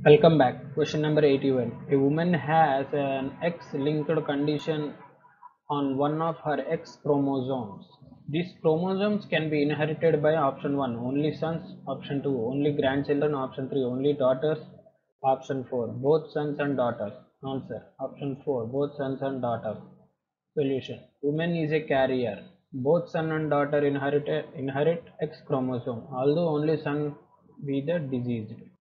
Welcome back. Question number 81. A woman has an X-linked condition on one of her X chromosomes. These chromosomes can be inherited by option 1 only sons, option 2 only grandchildren, option 3 only daughters, option 4 both sons and daughters. Answer option 4 both sons and daughters. Solution: woman is a carrier. Both son and daughter inherit X chromosome, although only son be the diseased.